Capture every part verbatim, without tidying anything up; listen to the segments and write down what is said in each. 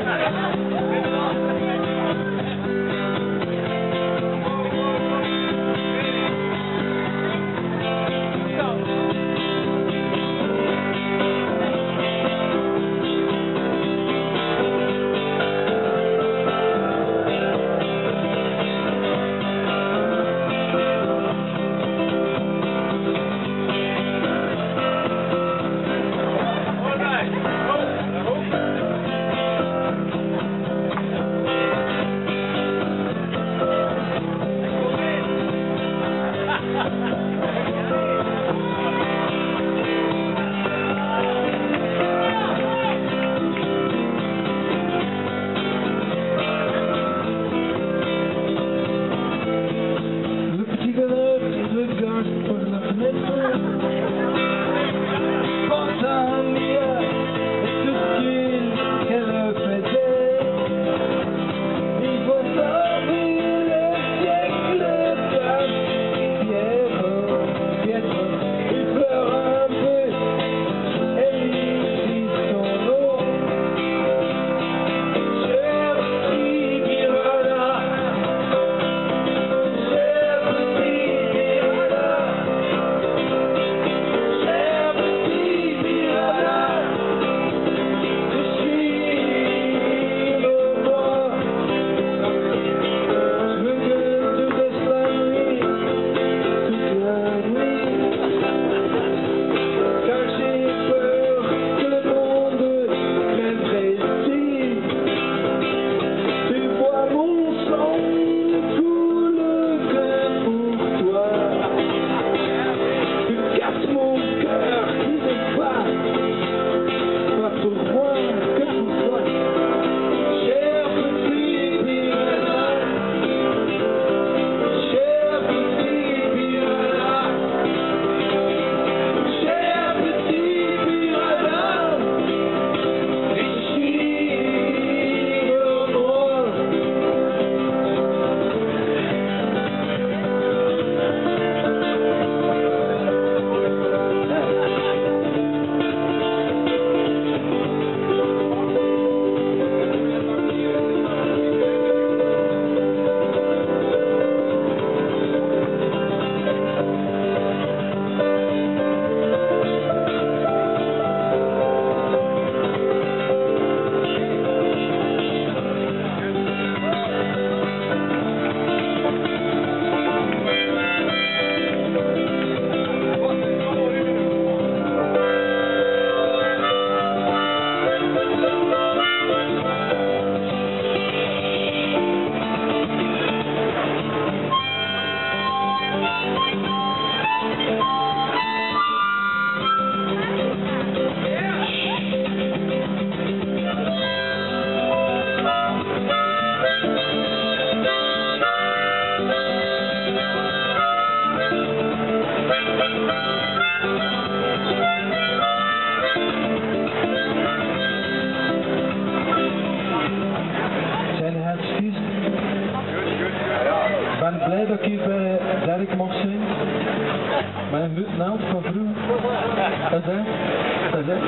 Mijn naam van vroeger. Wat zeg? Wat zeg?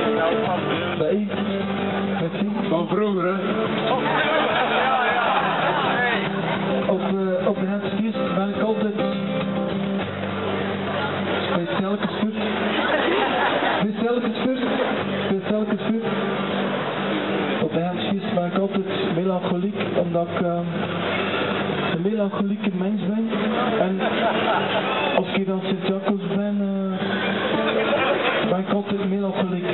Bij I. Van vroeger, hè? Op, uh, op de Hensfeest ben ik altijd speciaal gestuurd. Speciaal gestuurd. Speciaal gestuurd. Op de Hensfeest ben ik altijd melancholiek, omdat ik uh, een melancholieke mens ben. En als ik hier aan Sint-Jacobs ben, uh, ben ik altijd melancholiek.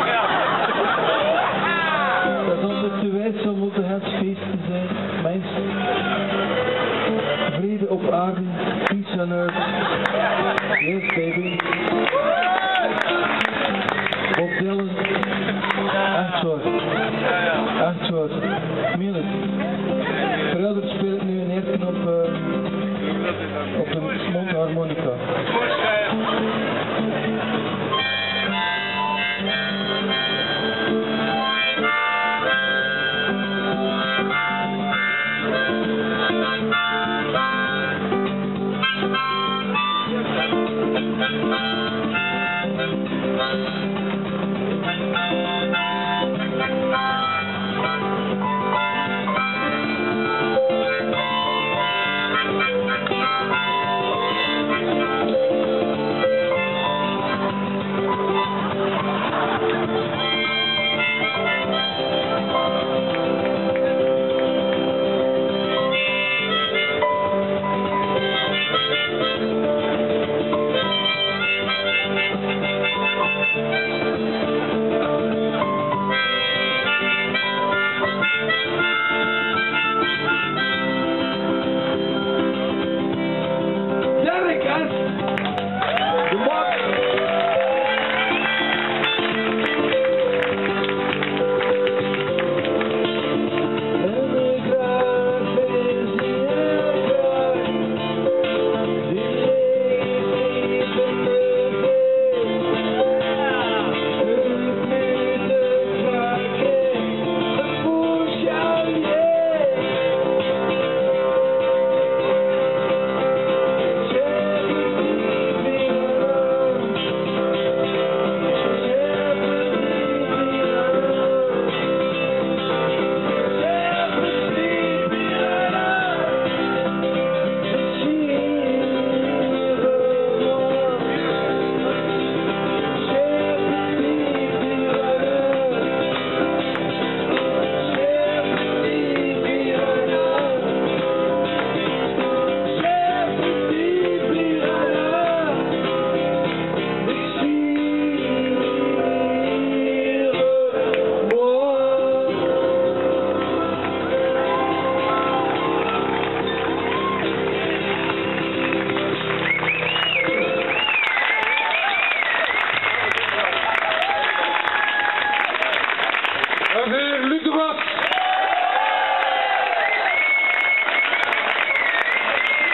Dat is altijd te wijs om op de Hensfeest te zijn. Mensen. Vrede op aarde, peace on earth. Yes, baby. Bob Dylan. Echt waar. Echt waar. Meen het. Verder speelt nu een eerste op, uh, op de mondharmonica. Thank you.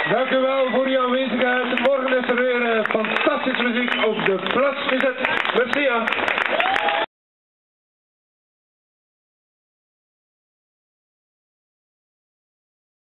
Dank u wel voor uw aanwezigheid. Morgen is er weer uh, fantastische muziek op de Plas gezet. Merci.